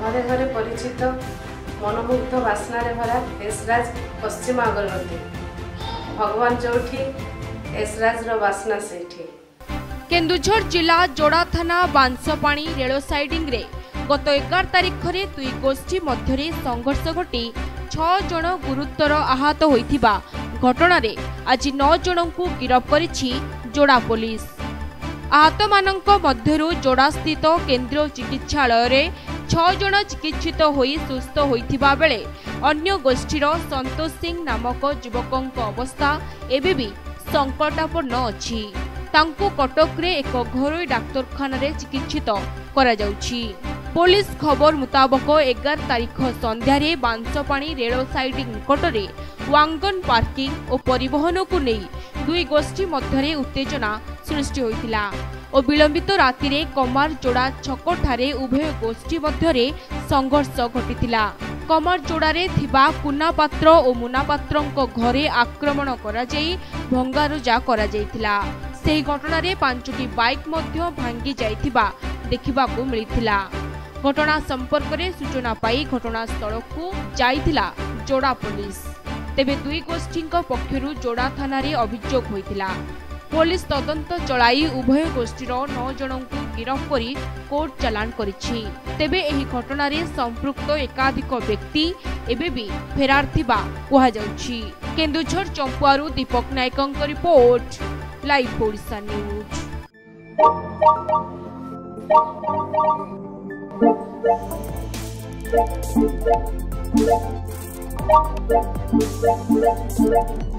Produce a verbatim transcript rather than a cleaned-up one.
घरे घरे परिचित मनमुग्ध बास्ना भरा एसराज पश्चिम अगरबत्ती भगवान जोठी एसराज रो बास्ना सेठी। केन्दुझर जिला जोड़ा थाना बांसपाणी रेल साइडिंग रे गत एगार तारिख रे दुई गोष्ठी मध्य संघर्ष घटी छह जन गुरुतर आहत होइथिबा घटना रे आज नौ जन को गिरफ्त करिछि जोड़ा पुलिस। आहत मानक मध्यरु जोड़ा स्थित केंद्रीय चिकित्सालय रे छह जन चिकित्सित होई सुस्थ होइथिबा बेले अन्य गोष्ठीर संतोष सिंह नामक युवकक अवस्था एबे भी संकटापन्न अछि। तांकु कटक रे एक घरोई डाक्तरखाना रे चिकित्सित करा जाउछि। पुलिस खबर मुताबक एगार तारिख संध्यारे बांसपाणी रेल साइडिंग निकटरे वांगन पार्किंग और परिवहन को नहीं दुई गोष्ठी मध्य उत्तेजना सृष्टि होइतिला और विलंबित राति रे कमार जोड़ा छक ठारे उभय गोष्ठी मध्य संघर्ष घटितिला। कमार जोड़ारे थिबा कुना पात्र और मुना पात्रंक घरे आक्रमण करा जाई भंगारुजा करा जाइतिला। सेही घटना रे पांचटी बाइक मध्य भांगी जाइथिबा देखिबाकू मिलिथिला। घटना संपर्क में सूचना पाई घटनास्थल को जाइथिला जोड़ा पुलिस। तेबे दुई गोष्ठी पक्षरु जोड़ा थाना रे अभियोग होइथिला। पुलिस तदंत चलाई उभय गोष्ठीर नौ जन को गिरफ्त करी कोर्ट चालान करिछि। तेबे एही घटना रे संपृक्त एकाधिक व्यक्ति एबे भी फेरार थिबा कुहा जाउछि। केन्दुझर चंपुआरु दीपक नायकंक report, live Odisha news. Thank you.